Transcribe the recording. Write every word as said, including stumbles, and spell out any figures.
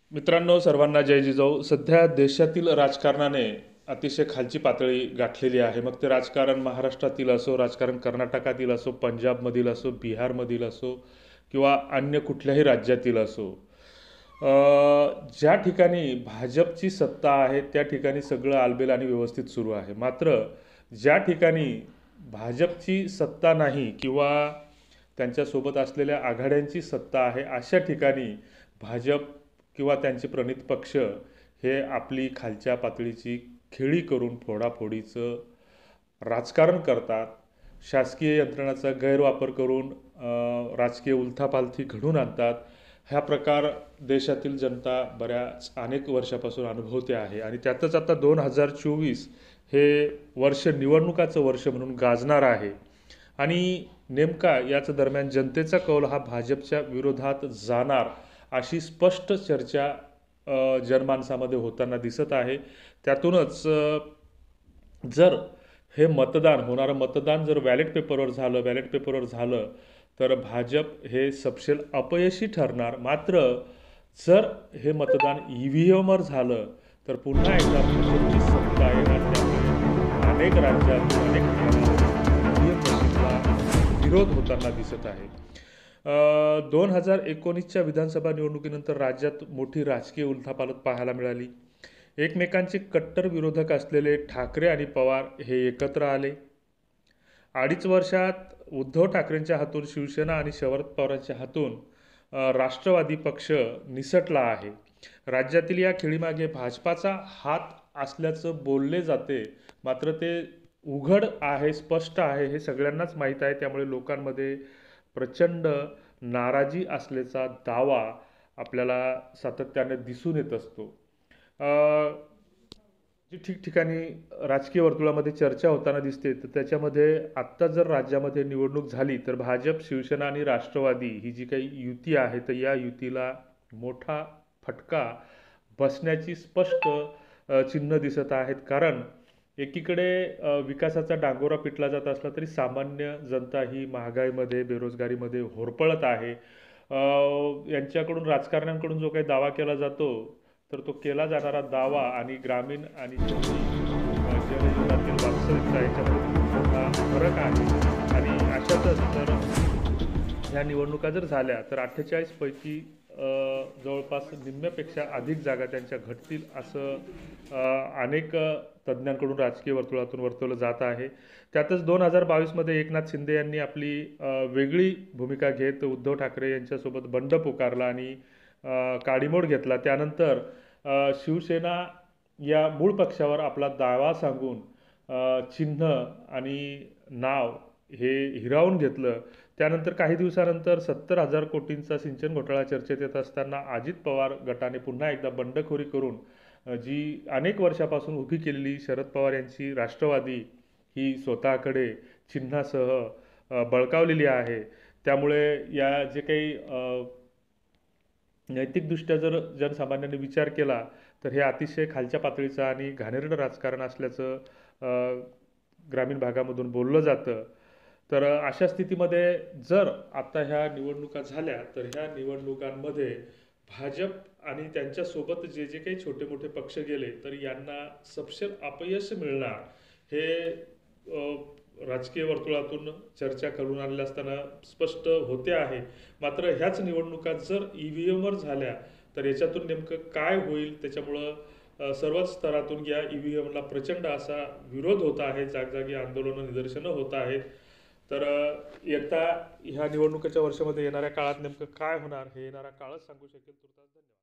मित्रांनो, सर्वांना जय जिजाऊ. सध्या देशातील राजकारणाने अतिशय खालची पातळी गाठलेली आहे. मग ते राजकारण महाराष्ट्रातील असो, राजकारण कर्नाटकातील असो, पंजाबमधील असो, बिहारमधील असो किंवा अन्य कुठल्याही राज्यातील असो. अ, ज्या ठिकाणी भाजपची सत्ता आहे त्या ठिकाणी सगळं आलबेल आणि व्यवस्थित सुरू आहे. मात्र ज्या ठिकाणी भाजपची सत्ता नाही किंवा त्यांच्यासोबत असलेल्या आघाड्यांची सत्ता आहे, अशा ठिकाणी भाजप किंवा त्यांचे प्रणित पक्ष हे आपली खालच्या पातळीची खेळी करून फोडाफोडीचं राजकारण करतात. शासकीय यंत्रणाचा गैरवापर करून अ, राजकीय उलथापालथी घडून आणतात. हा प्रकार देशातील जनता बऱ्याच अनेक वर्षापासून अनुभवते आहे आणि त्यातच आता दोन हजार चोवीस हे वर्ष निवडणुकाचं वर्ष म्हणून गाजणार आहे. आणि नेमका याच दरम्यान जनतेचा कौल हा भाजपच्या विरोधात जाणार अशी स्पष्ट चर्चा अ, जनमानसामध्ये होताना दिसत आहे. त्यातूनच अ, जर हे मतदान होणारं मतदान जर बॅलेट पेपरवर झालं बॅलेट पेपरवर झालं तर भाजप हे सपशेल अपयशी ठरणार. मात्र जर हे मतदान ई व्ही एमवर झालं तर पुन्हा एकदा भाजपची सत्ता येणार. त्यामुळे अनेक राज्यात अनेक ठिकाणी ई व्ही एम मशीनला विरोध होताना दिसत आहे. दोन हजार एकोणीसच्या विधानसभा निवडणुकीनंतर राज्यात मोठी राजकीय उलथापालथ पाहायला मिळाली. एकमेकांचे कट्टर विरोधक असलेले ठाकरे आणि पवार हे एकत्र आले. अडीच वर्षात उद्धव ठाकरेंच्या हातून शिवसेना आणि शरद पवारांच्या हातून अ, राष्ट्रवादी पक्ष निसटला आहे. राज्यातील या खेळीमागे भाजपाचा हात असल्याचं बोलले जाते. मात्र ते उघड आहे, स्पष्ट आहे, हे सगळ्यांनाच माहीत आहे. त्यामुळे लोकांमध्ये प्रचंड नाराजी असल्याचा दावा आपल्याला सातत्याने दिसून येत असतो. अ, जी ठिकठिकाणी राजकीय वर्तुळामध्ये चर्चा होताना दिसते तर त्याच्यामध्ये आत्ता जर राज्यामध्ये निवडणूक झाली तर भाजप, शिवसेना आणि राष्ट्रवादी ही जी काही युती आहे तर या युतीला मोठा फटका बसण्याची स्पष्ट अ, चिन्ह दिसत आहेत. कारण एकीकडे अ, विकासाचा डांगोरा पिटला जात असला तरी सामान्य जनता ही महागाईमध्ये, बेरोजगारीमध्ये होरपळत आहे. अ, यांच्याकडून राजकारण्यांकडून जो काही दावा केला जातो तर तो केला जाणारा दावा आणि ग्रामीण आणि शहरी अ, जनजीवनातील वास्तविकता याच्यामध्ये खूप मोठा फरक आहे. आणि अशातच जर ह्या निवडणुका जर झाल्या तर अठ्ठेचाळीस पैकी अ, जवळपास निम्म्यापेक्षा अधिक जागा त्यांच्या घटतील असं अ, अनेक अ, तज्ज्ञांकडून राजकीय वर्तुळातून वर्तवलं जात आहे. त्यातच दोन हजार बावीसमध्ये एकनाथ शिंदे यांनी आपली अ, वेगळी भूमिका घेत उद्धव ठाकरे यांच्यासोबत बंड पुकारला आणि अ, काडीमोड घेतला. त्यानंतर अ, शिवसेना या मूळ पक्षावर आपला दावा सांगून अ, चिन्ह आणि नाव हे हिरावून घेतलं. त्यानंतर काही दिवसानंतर सत्तर हजार कोटींचा सिंचन घोटाळा चर्चेत येत असताना अजित पवार गटाने पुन्हा एकदा बंडखोरी करून अ, जी अनेक वर्षापासून उभी केलेली शरद पवार यांची राष्ट्रवादी ही स्वतःकडे चिन्हासह अ, बळकावलेली आहे. त्यामुळे या जे काही अ, नैतिकदृष्ट्या जर जनसामान्यांनी विचार केला तर हे अतिशय खालच्या पातळीचं आणि घाणेरडं राजकारण असल्याचं अ, ग्रामीण भागामधून बोललं जातं. तर अ, अशा स्थितीमध्ये जर आता ह्या निवडणुका झाल्या तर ह्या निवडणुकांमध्ये भाजप आणि त्यांच्यासोबत जे जे काही छोटे मोठे पक्ष गेले तर यांना सपशेल अपयश मिळणार हे अ, राजकीय वर्तुळातून चर्चा करून आणल्या असताना स्पष्ट होते आहे. मात्र ह्याच निवडणुका जर ई व्ही एमवर झाल्या तर याच्यातून नेमकं काय होईल. त्याच्यामुळं अ, सर्वच स्तरातून या ई व्ही एमला प्रचंड असा विरोध होत आहे. जागजागी आंदोलनं, निदर्शनं होत आहेत. तर अ, एकदा ह्या निवडणुकीच्या वर्षामध्ये येणाऱ्या काळात नेमकं काय होणार हे येणारा काळच सांगू शकेल. तुर्तास धन्यवाद.